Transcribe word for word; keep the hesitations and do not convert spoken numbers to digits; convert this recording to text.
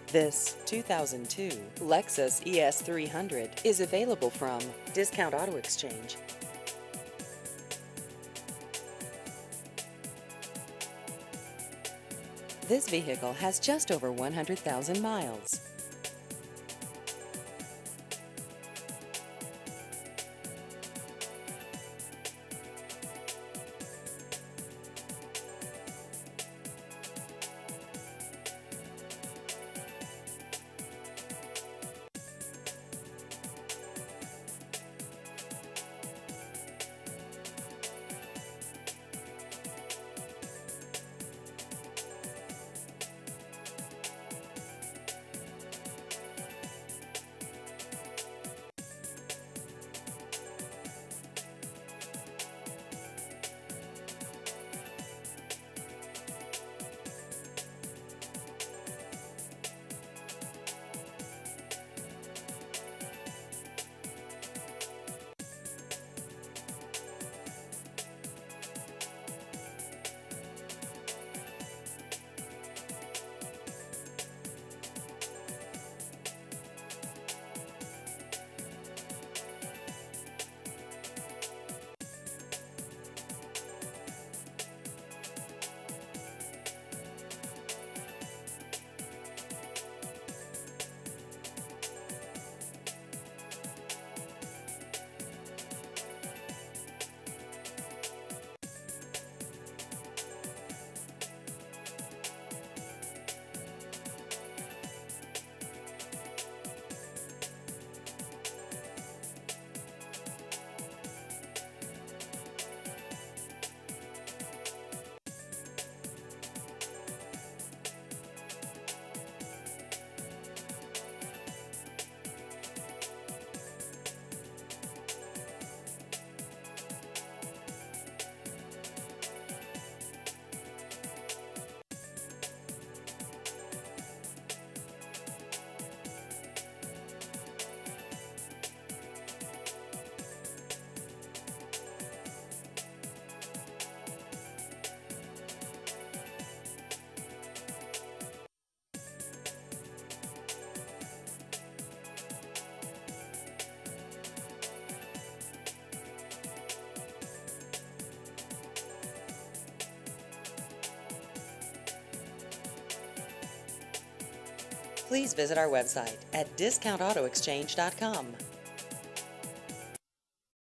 This two thousand two Lexus E S three hundred is available from Discount Auto Exchange. This vehicle has just over one hundred thousand miles. Please visit our website at discount auto exchange dot com.